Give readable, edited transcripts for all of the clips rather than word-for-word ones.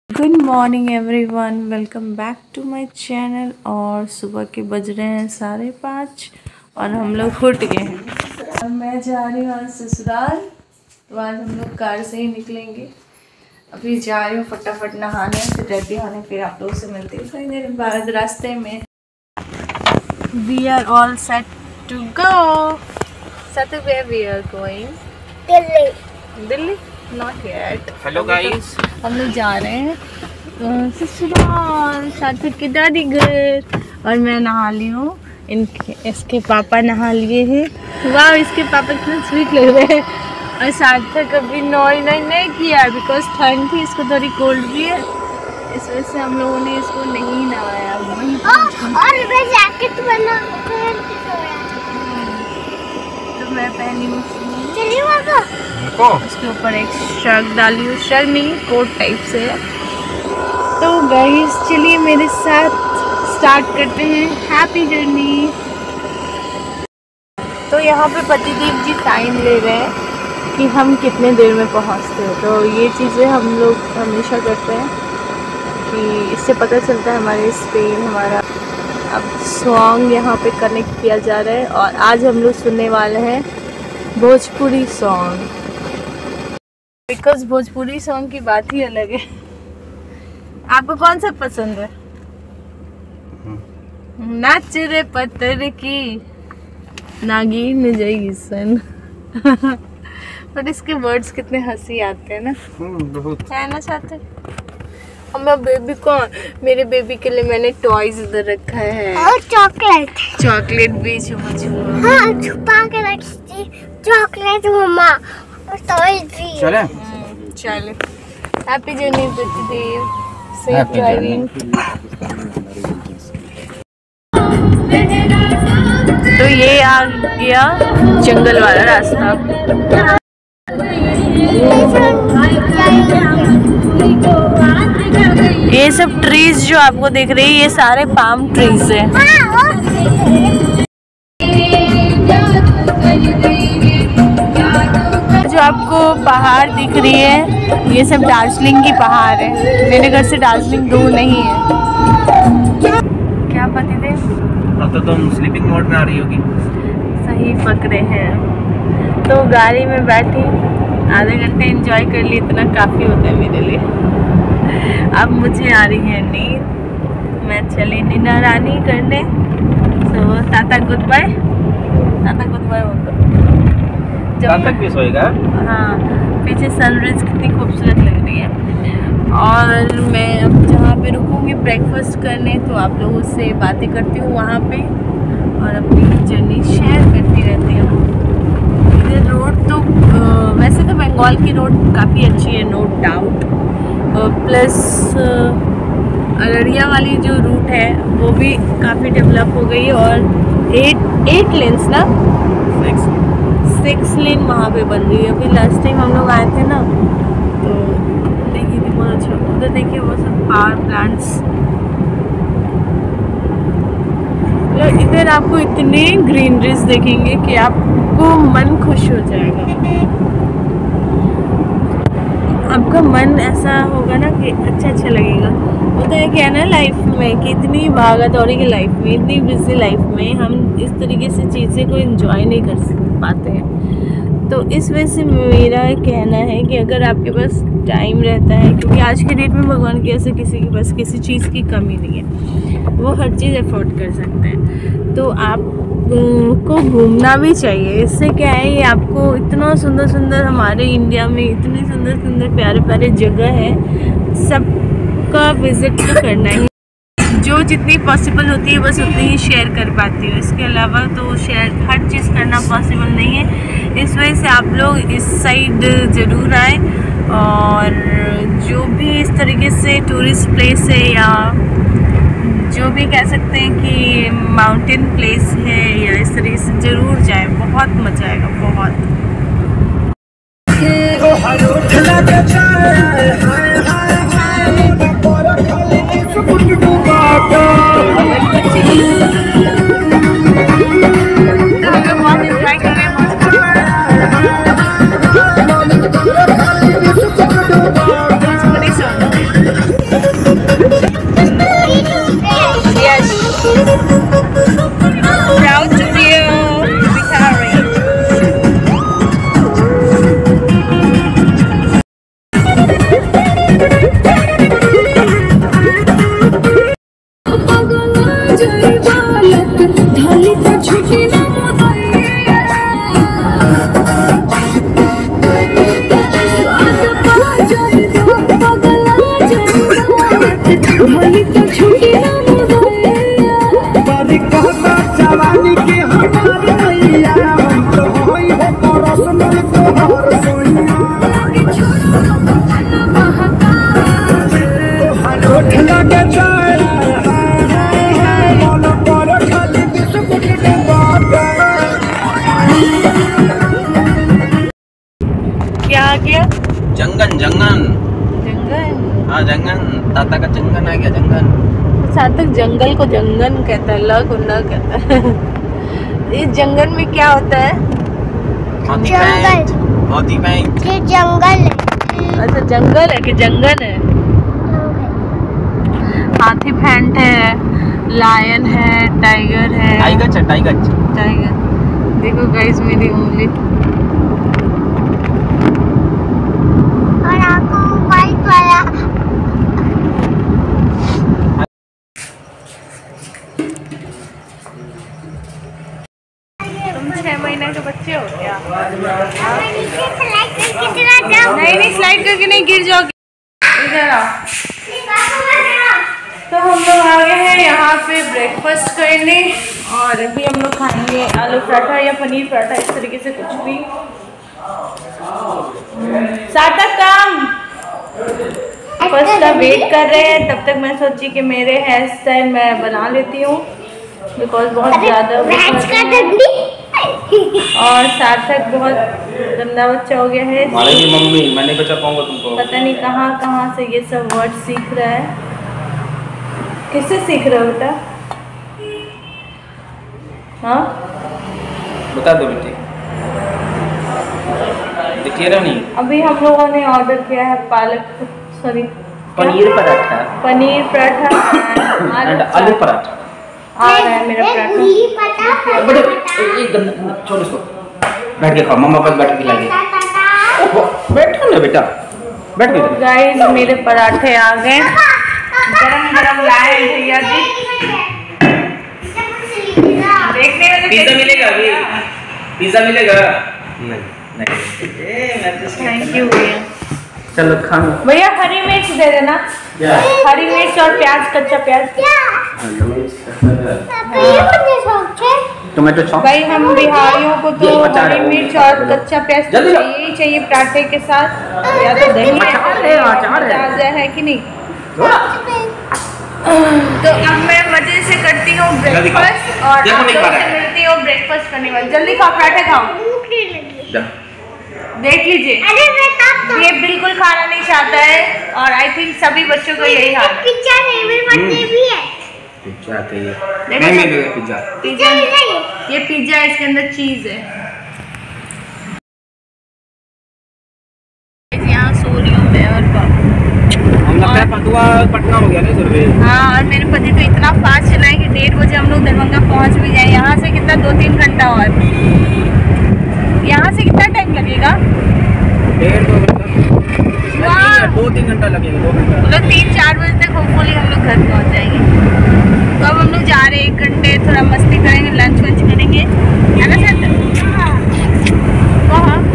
Good morning everyone, welcome back to my channel. और सुबह के बज रहे हैं 5:30 और हम लोग उठ गए हैं। अब मैं जा रही हूँ आज ससुराल, तो आज हम लोग कार से ही निकलेंगे। अभी जा रही हूँ फटाफट नहाने, फिर रेडी होने, फिर आप लोगों से मिलती हूँ थोड़ी देर बाद रास्ते में। We are all set to go. सतु where we are going? Delhi. Delhi? Not yet. Hello guys, हम लोग जा रहे हैं ससुराल, साथ के दादी घर। और मैं नहा ली हूँ, इसके पापा नहा लिए हैं। वाह, इसके पापा कितने स्वीट लग रहे हैं। और सार्थक अभी नहीं किया बिकॉज ठंड थी, इसको थोड़ी कोल्ड भी है, इस वजह से हम लोगों ने इसको नहीं नहाया। और मैं जैकेट बना तो मैं पहनी हूँ, उसके ऊपर एक शर्ट डाली हूँ, शर्ट नहीं कोट टाइप से है। तो गाइस चलिए मेरे साथ स्टार्ट करते हैं हैप्पी जर्नी। तो यहाँ पे पतिदेव जी टाइम ले रहे हैं कि हम कितने देर में पहुँचते हैं। तो ये चीज़ें हम लोग हमेशा करते हैं कि इससे पता चलता है हमारे स्पेन हमारा। अब सॉन्ग यहाँ पे कनेक्ट किया जा रहा है और आज हम लोग सुनने वाले हैं Bhojpuri song, because Bhojpuri song की बात ही अलग है। आपको कौन सा पसंद है? नाच रे पत्थर की नागिन जैसन। बट इसके वर्ड्स कितने हंसी आते हैं ना, बहुत है ना चाहते। और मैं बेबी को, मेरे बेबी के लिए मैंने टॉयज इधर रखा है और चॉकलेट भी छुपा हाँ छुपा के रखी चॉकलेट मम्मा और टॉयज भी। चले हैप्पी जर्नी पतिदेव, सेफ ड्राइविंग। तो ये आ गया जंगल वाला रास्ता। ये सब ट्रीज जो आपको दिख रही है, ये सारे पाम ट्रीज है। जो आपको पहाड़ दिख रही है, ये सब दार्जिलिंग की पहाड़ है। मेरे घर से दार्जिलिंग दूर नहीं है। क्या पतिदेव? अब तो तुम स्लीपिंग मोड में आ रही होगी। सही पकड़े हैं। तो गाड़ी में बैठी आधे घंटे एंजॉय कर ली, इतना काफ़ी होता है मेरे लिए। अब मुझे आ रही है नींद, मैं चली डिनर रानी करने। So tata goodbye, tata goodbye होता जब तक भी सोएगा। हाँ, पीछे सनराइज कितनी खूबसूरत लग रही है। और मैं अब जहाँ पे रुकूँगी ब्रेकफास्ट करने, तो आप लोगों से बातें करती हूँ वहाँ पे और अपनी जर्नी शेयर करती रहती हूँ। इधर रोड तो वैसे तो बंगाल की रोड काफ़ी अच्छी है, नो डाउट। प्लस अररिया वाली जो रूट है वो भी काफ़ी डेवलप हो गई है। और 8 लेन्स ना 6 लेन वहाँ पे बन रही है। अभी लास्ट टाइम हम लोग आए थे ना, तो देखिए थी बहुत अच्छा। उधर देखिए वो सब पावर प्लांट्स। इधर आपको इतने ग्रीनरीज देखेंगे कि आपको मन खुश हो जाएगा। आपका मन ऐसा होगा ना कि अच्छा लगेगा। होता है क्या ना लाइफ में कि इतनी भागा दौड़ी की लाइफ में, इतनी बिजी लाइफ में हम इस तरीके से चीज़ें को एंजॉय नहीं कर पाते हैं। तो इस वजह से मेरा कहना है कि अगर आपके पास टाइम रहता है, क्योंकि आज के डेट में भगवान की ऐसे किसी के पास किसी चीज़ की कमी नहीं है, वो हर चीज़ अफोर्ड कर सकते हैं, तो आप को घूमना भी चाहिए। इससे क्या है, ये आपको इतना सुंदर सुंदर हमारे इंडिया में इतनी सुंदर सुंदर प्यारे प्यारे जगह है, सबका विज़िट तो करना ही। जो जितनी पॉसिबल होती है बस उतनी ही शेयर कर पाती हूँ, इसके अलावा तो शेयर हर चीज़ करना पॉसिबल नहीं है। इस वजह से आप लोग इस साइड ज़रूर आए, और जो भी इस तरीके से टूरिस्ट प्लेस है या जो भी कह सकते हैं कि माउंटेन प्लेस है, या इस तरीके से ज़रूर जाएं, बहुत मज़ा आएगा बहुत। क्या आ गया? जंगन जंगन। जंगल? हाँ जंगन, ताता का जंगन आ गया जंगन। सार्थक जंगल को जंगन कहता है, ल को न कहता है। इस जंगल में क्या होता है? हाथी जंगल। पैंट, हाथी पैंट। ये जंगल है। अच्छा जंगल है कि जंगल है? हाथी पैंट है, लायन है, टाइगर है। Tiger tiger. टाइगर। देखो गाइस मेरी उंगली। और आपको व्हाइट वाला तुम 6 महीने के बच्चे हो क्या? कितना जाओ नहीं नहीं स्लाइड करके नहीं गिर जाओगे। इधर आओ। तो हम लोग आ गए हैं यहाँ पे ब्रेकफास्ट करने और अभी हम लोग खाएंगे आलू पराठा या पनीर पराठा, इस तरीके से कुछ भी। सार्थक काम फर्स्ट का वेट कर रहे हैं, तब तक मैं सोची कि मेरे हेयर स्टाइल मैं बना लेती हूँ बिकॉज बहुत ज़्यादा और सार्थक बहुत गंदा बच्चा हो गया है। मारेगी मम्मी, मैं नहीं बचा पाऊंगा तुमको। पता नहीं कहाँ से ये सब वर्ड सीख रहा है। किससे सीख रहे हो बेटा? हाँ बता दो बेटी, देखिए रहा नहीं। अभी हम लोगों ने ऑर्डर किया है पालक सॉरी पनीर पराठा पनीर पराठा एंड आलू पराठा। आ रहा है मेरा पराठा। बड़े एक गंदा छोड़ इसको, बैठ के खाओ, मम्मा पास बैठ के खिलाएंगे। बैठो ना बेटा, बैठ के। गाइस मेरे पराठे आ गए, गरम गरम लाए हैं भैया जी। देखने में तो पिज्जा कैसे- मिलेगा अभी? पिज्जा मिलेगा? नहीं नहीं। थैंक यू भैया। चलो खाओ भैया हरी मिर्च दे देना, हरी मिर्च और प्याज, कच्चा प्याज। Tomato sauce. भाई हम बिहारियों को तो ये अचार हरी है। मिर्च और कच्चा प्याज तो जल्दी लो। चाहिए ही चाहिए पराठे के साथ, या तो दही अचार है। ताजा है कि नहीं। तो अब मैं मजे से करती हूँ जल्दी खाओ। ब्रेकफास्ट और देखो आप नहीं लोगों खा रहा से है। मिलती हूँ ब्रेकफास्ट करने वाले। जल्दी खाओ, पराठे खाओ, देख लीजिए। ये बिल्कुल खाना नहीं चाहता है और आई थिंक सभी बच्चों को यही हाल है। पिज्जा चाहिए। नहीं मिलेगा पिज्जा। पिज्जा, ये पिज्जा है, इसके अंदर चीज है। यहाँ सो रही हूँ मैं और हम लगता है पटुआ पटना हो गया ना सुरभि। हाँ, और मेरे पति तो इतना फास्ट चलाए कि 1:30 बजे हम लोग दरभंगा पहुँच भी जाए। यहाँ से कितना 2-3 घंटा और यहाँ से कितना टाइम लगेगा? 1.5-2 घंटा, 2-3 घंटा लगेगा। 2 घंटा मतलब 3-4 बजे तक होपफुली हम लोग घर पहुँच जाएंगे। तो अब हम लोग जा रहे हैं 1 घंटे, थोड़ा मस्ती करेंगे, लंच वंच करेंगे, है ना सर? कहाँ?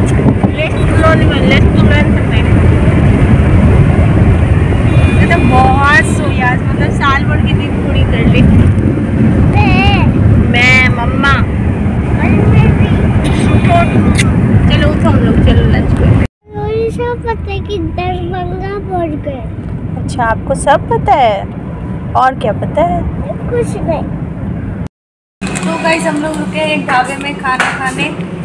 तो बहुत सोई आज, मतलब साल भर की नींद पूरी कर ली मैं, मम्मा। चलो उठो हम लोग, चलो लंच करें। पता है कि दरभंगा पहुंच गए। अच्छा आपको सब पता है, और क्या पता है? कुछ नहीं। तो गाइस हम लोग रुके हैं एक ढाबे में खाना खाने।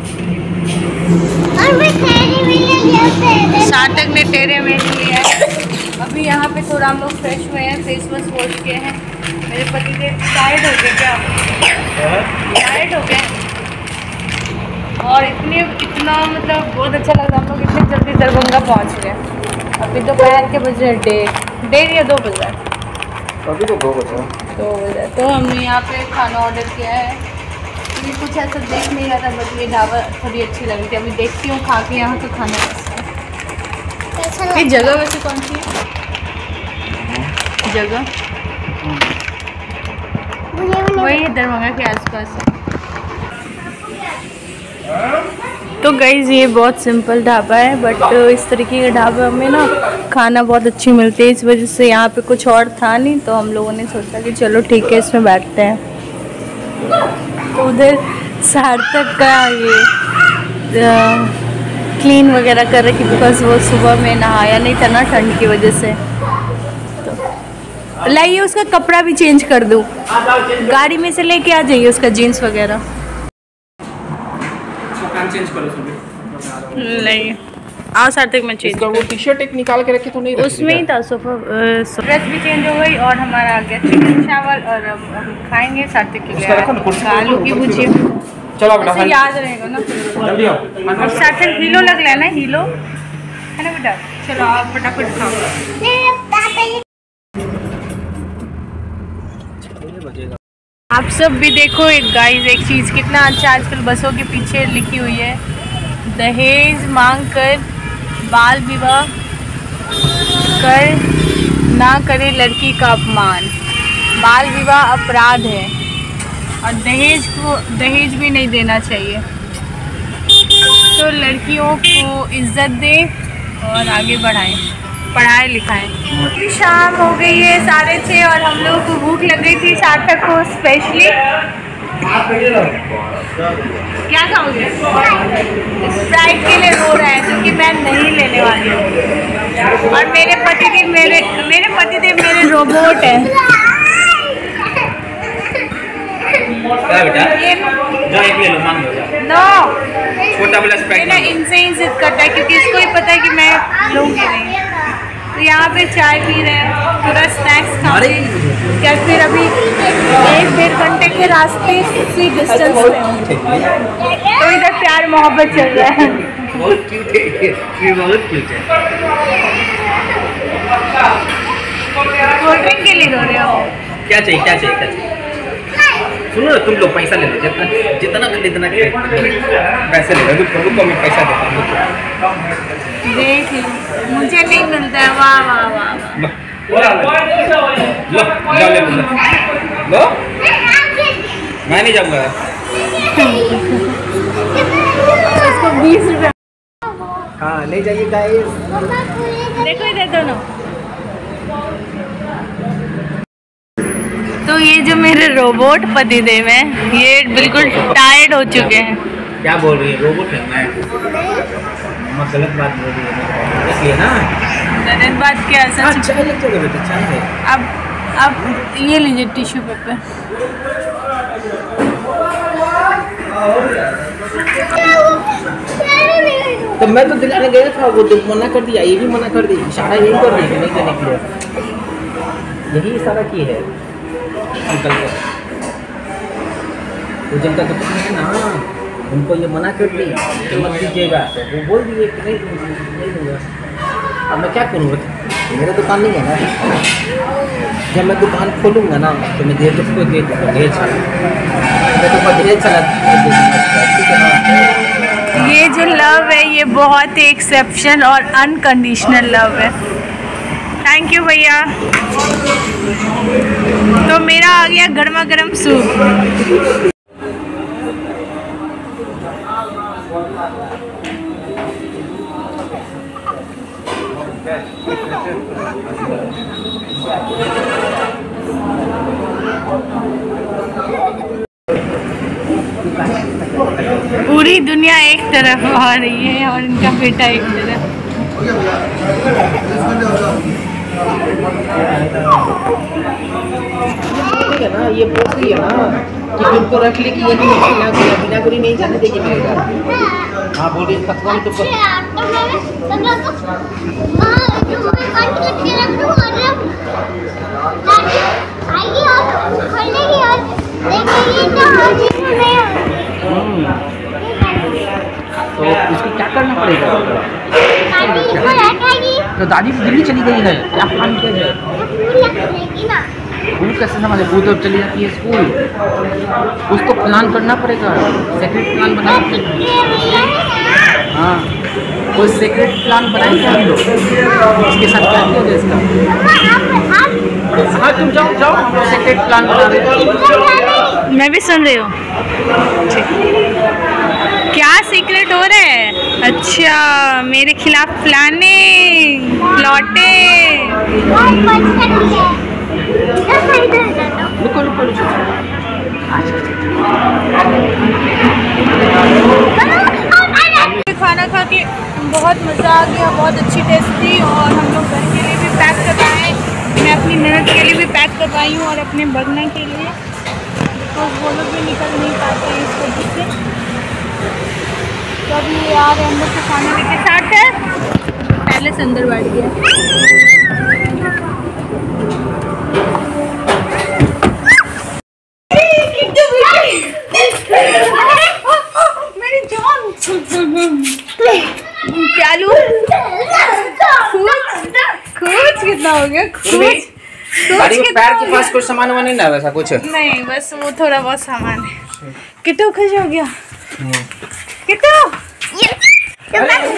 और मैं तेरे भी ले लिया। सार्थक ने टेढ़े में लिया है। अभी यहाँ पे थोड़ा हम लोग फ्रेश हुए हैं, फेस वॉश वॉश किए हैं। मेरे पति के टायर्ड हो गए क्या? टायर्ड हो गए और इतना मतलब बहुत अच्छा लग रहा है। हम लोग इतने जल्दी दरभंगा पहुँच गए। अभी दोपहर के बज रहे 1:30 या 2 बज रहा है। अभी तो 2 बजे। 2 बजे। तो हमने यहाँ पे खाना ऑर्डर किया है। ये कुछ ऐसा देख नहीं रहा था, बट ये ढाबा थोड़ी अच्छी लगी थी। अभी देखती हूँ खा के यहाँ का खाना कैसा है। ये जगह वैसे कौन सी है? जगह वही है, दरभंगा के आसपास है। तो गाइज़ ये बहुत सिंपल ढाबा है, बट इस तरीके के ढाबे में ना खाना बहुत अच्छी मिलती है। इस वजह से यहाँ पे कुछ और था नहीं, तो हम लोगों ने सोचा कि चलो ठीक है इसमें बैठते हैं। तो उधर सार्थक का ये क्लीन वगैरह कर रही थी, बिकॉज वो सुबह में नहाया नहीं था ना ठंड की वजह से। तो लाइए उसका कपड़ा भी चेंज कर दूँ, गाड़ी में से लेके आ जाइए उसका जीन्स वगैरह। चेंज करो सब। लाइए आओ सार्थक में चेंज। वो टी शर्ट एक निकाल के रखे तो नहीं, उसमें ही था सोफा। ड्रेस भी चेंज हो गई और हमारा आ गया चिकन चावल और अब हम खाएंगे सार्थक के लिए आलू की भुजिया। चलो बेटा याद रहेगा ना। जल्दी आओ। अब सार्थक हीलो लग रहा है ना, हीलो है ना बेटा। चलो आप फटाफट खाओ। आप सब भी देखो एक गाइस एक चीज़ कितना अच्छा आजकल बसों के पीछे लिखी हुई है, दहेज मांग कर बाल विवाह कर ना करे लड़की का अपमान, बाल विवाह अपराध है और दहेज भी नहीं देना चाहिए। तो लड़कियों को इज्जत दे और आगे बढ़ाएं, पढ़ाएं लिखाएं। शाम हो गई है 6:30 और हम लोगों को भूख लग गई थी सार्थक को स्पेशली। क्या खाओगे? स्प्राइट के लिए रो रहा है क्योंकि मैं नहीं लेने वाली हूँ। और मेरे पतिदेव मेरे रोबोट है। क्या बेटा? जो एक ले लो, मांग लो। नो, छोटा वाला स्प्राइट मेरा इनसे ही जिद करता है क्योंकि इसको ही पता है कि मैं लूँगी नहीं। तो यहाँ पे चाय पी रहे हैं, थोड़ा स्नैक्स खाते हैं क्या, फिर अभी 1-1.5 घंटे के रास्ते से डिस्टेंस पे हूँ। तो इधर प्यार मोहब्बत चल रहा है। बहुत क्यूट है, ये बहुत क्यूट है। कोल्ड ड्रिंक के लिए रो रहे हो? क्या चाहिए क्या चाहिए क्या चाहिए? सुनो ना, तुम लोग पैसा ले लो, जितना खरीदना पैसे ले लो। तुमको मैं पैसा देता हूँ। देख लो, मुझे नहीं मिलता है। वाह वाह वाह। लो जाओ ले लो। मैं नहीं जाऊँगा। इसको 20 रुपये। हाँ ले जाइए गाइस। देखो इधर दोनों। तो ये जो मेरे रोबोट पतिदेव हैं ये बिल्कुल टायर्ड हो चुके हैं। क्या बोल रही है? रोबोट है मैं? मम्मा गलत बात बोल रही है इसलिए ना। गलत बात क्या है? सच। चाय लेते हो बेटा? चाय है। अब ये लीजिए टिश्यू पेपर। तो मैं तो दिलाने गया था, वो तो मना कर दिया, ये भी मना कर दी, इशारा यही कर दी नहीं देने के लिए। यही इशारा की है अंकल को। वो जनता तो है ना, उनको ये मना कर दी कि मत दीजिएगा, तो वो बोल दिए कि नहीं दूँगा। अब मैं क्या करूँगा? मेरा दुकान नहीं है ना। जब मैं दुकान खोलूँगा ना तो मैं ढेर चला मैं तो ढेर चला। ये जो लव है ये बहुत ही एक्सेप्शन और अनकंडीशनल लव है। थैंक यू भैया। तो मेरा आ गया गर्मा गर्म सूप। पूरी दुनिया एक तरफ आ रही है और इनका बेटा एक तरफ। ना ये बोलती है ना कि तुमको रख ली कि ये बिना गुरी नहीं जाने देगी मेरे घर। हाँ बोल रही खतवा तो इसको क्या करना पड़ेगा? तो दादी दिल्ली चली गई है, क्या प्लान किया जाए? स्कूल कैसे समझे? वो तो चली जाती है स्कूल, उसको प्लान करना पड़ेगा, सेक्रेट प्लान बनाना पड़ेगा। हाँ वो सेक्रेट प्लान बनाएंगे हम लोग, इसके साथ क्या किया जाए इसका। हाँ तुम जाओ जाओ, हम सेक्रेट प्लान बना रहे हैं। मैं भी सुन रही हूँ। क्या सीक्रेट हो रहा है? अच्छा मेरे खिलाफ प्लानिंग प्लॉटे। रुको रुको रुको। खाना खा के बहुत मज़ा आ गया, बहुत अच्छी टेस्ट थी और हम लोग घर के लिए भी पैक कर रहे हैं। मैं अपनी ननद के लिए भी पैक पैक करवाई हूँ और अपने बगना के लिए, तो वो लोग भी निकल नहीं पाते हैं इस वजह से। तो अभी आ रहे अंदर से खाने लेके साथ है, पहले से अंदर बैठ गया। मेरी जान चालू खूच कितना हो गया, खूच पैर के पास कुछ सामान वामान नहीं ना वैसा कुछ नहीं, बस वो थोड़ा बहुत सामान है। किट्टू खुश हो गया, किट्टू